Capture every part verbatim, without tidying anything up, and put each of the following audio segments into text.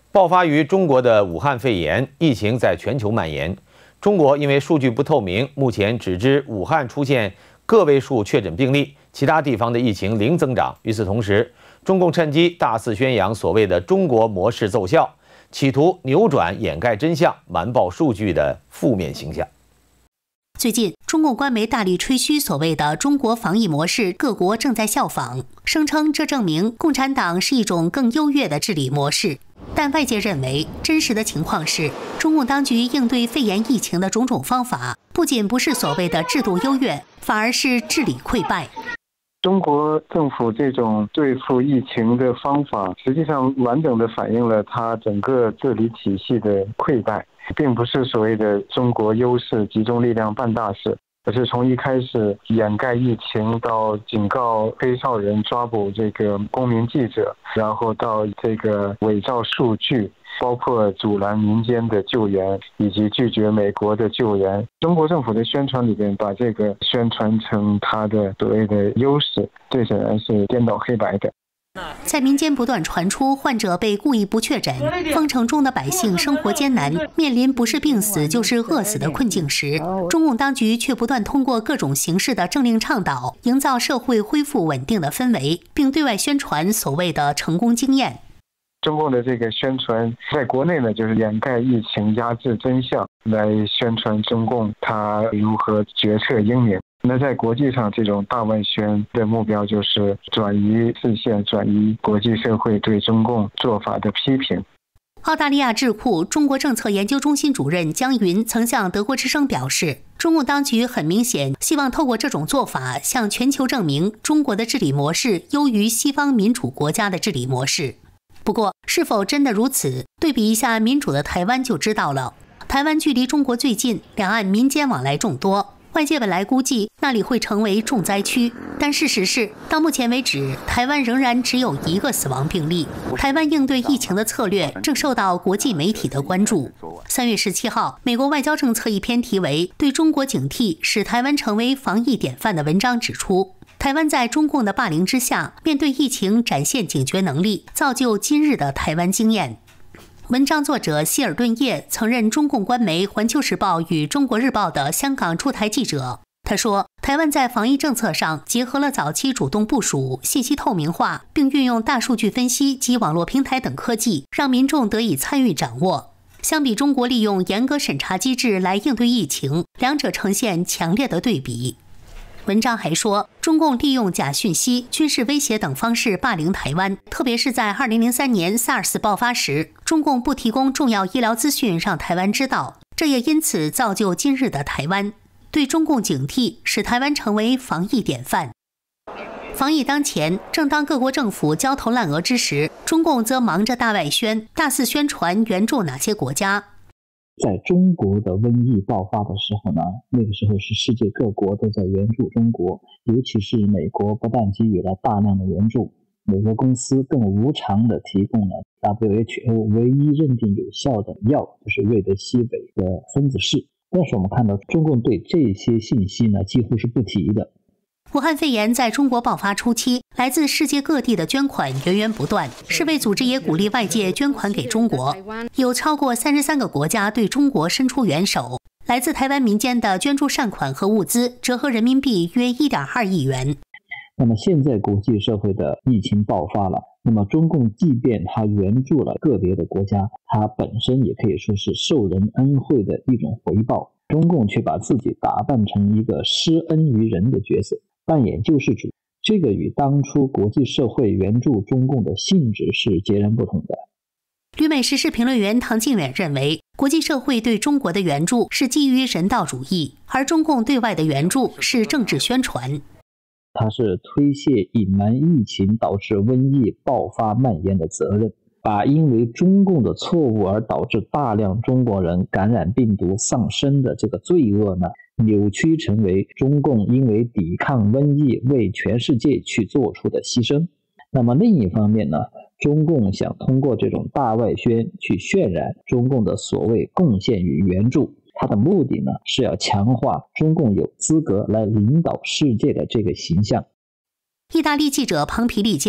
爆发于中国的武汉肺炎疫情在全球蔓延。中国因为数据不透明，目前只知武汉出现个位数确诊病例，其他地方的疫情零增长。与此同时，中共趁机大肆宣扬所谓的中国模式奏效，企图扭转掩盖真相、瞒报数据的负面形象。 最近，中共官媒大力吹嘘所谓的中国防疫模式，各国正在效仿，声称这证明共产党是一种更优越的治理模式。但外界认为，真实的情况是，中共当局应对肺炎疫情的种种方法，不仅不是所谓的制度优越，反而是治理溃败。 中国政府这种对付疫情的方法，实际上完整的反映了它整个治理体系的溃败，并不是所谓的中国优势、集中力量办大事，而是从一开始掩盖疫情，到警告黑少人、抓捕这个公民记者，然后到这个伪造数据。 包括阻拦民间的救援，以及拒绝美国的救援。中国政府的宣传里边，把这个宣传成它的所谓的优势，这显然是颠倒黑白的。 在民间不断传出患者被故意不确诊，封城中的百姓生活艰难，面临不是病死就是饿死的困境时，中共当局却不断通过各种形式的政令倡导，营造社会恢复稳定的氛围，并对外宣传所谓的成功经验。 中共的这个宣传，在国内呢，就是掩盖疫情、压制真相，来宣传中共它如何决策英明。那在国际上，这种大外宣的目标就是转移视线，转移国际社会对中共做法的批评。 澳大利亚智库中国政策研究中心主任姜云曾向德国之声表示，中共当局很明显希望透过这种做法，向全球证明中国的治理模式优于西方民主国家的治理模式。 不过，是否真的如此？对比一下民主的台湾就知道了。台湾距离中国最近，两岸民间往来众多，外界本来估计那里会成为重灾区，但事实是，到目前为止，台湾仍然只有一个死亡病例。台湾应对疫情的策略正受到国际媒体的关注。三月十七号，美国外交政策一篇题为《对中国警惕，使台湾成为防疫典范》的文章指出。 台湾在中共的霸凌之下，面对疫情展现警觉能力，造就今日的台湾经验。文章作者希尔顿叶曾任中共官媒《环球时报》与《中国日报》的香港驻台记者。他说，台湾在防疫政策上结合了早期主动部署、信息透明化，并运用大数据分析及网络平台等科技，让民众得以参与掌握。相比中国利用严格审查机制来应对疫情，两者呈现强烈的对比。 文章还说，中共利用假讯息、军事威胁等方式霸凌台湾，特别是在二零零三年 SARS 爆发时，中共不提供重要医疗资讯让台湾知道，这也因此造就今日的台湾。对中共警惕，使台湾成为防疫典范。防疫当前，正当各国政府焦头烂额之时，中共则忙着大外宣，大肆宣传援助哪些国家。 在中国的瘟疫爆发的时候呢，那个时候是世界各国都在援助中国，尤其是美国不但给予了大量的援助，美国公司更无偿的提供了 W H O 唯一认定有效的药，就是瑞德西韦的分子式。但是我们看到中共对这些信息呢几乎是不提的。 武汉肺炎在中国爆发初期，来自世界各地的捐款源源不断，世卫组织也鼓励外界捐款给中国，有超过三十三个国家对中国伸出援手。来自台湾民间的捐助善款和物资折合人民币约 一点二亿元。 那么现在国际社会的疫情爆发了，那么中共即便它援助了个别的国家，它本身也可以说是受人恩惠的一种回报。中共却把自己打扮成一个施恩于人的角色。 扮演救世主，这个与当初国际社会援助中共的性质是截然不同的。 旅美时事评论员唐靖远认为，国际社会对中国的援助是基于人道主义，而中共对外的援助是政治宣传。 它是推卸隐瞒疫情导致瘟疫爆发蔓延的责任，把因为中共的错误而导致大量中国人感染病毒丧生的这个罪恶呢， 扭曲成为中共因为抵抗瘟疫为全世界去做出的牺牲。那么另一方面呢，中共想通过这种大外宣去渲染中共的所谓贡献与援助，它的目的呢是要强化中共有资格来领导世界的这个形象。 意大利记者庞皮利揭露，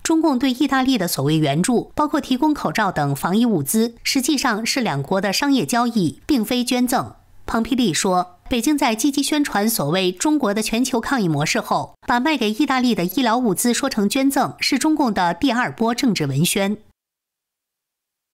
中共对意大利的所谓援助，包括提供口罩等防疫物资，实际上是两国的商业交易，并非捐赠。庞皮利说，北京在积极宣传所谓中国的全球抗疫模式后，把卖给意大利的医疗物资说成捐赠，是中共的第二波政治文宣。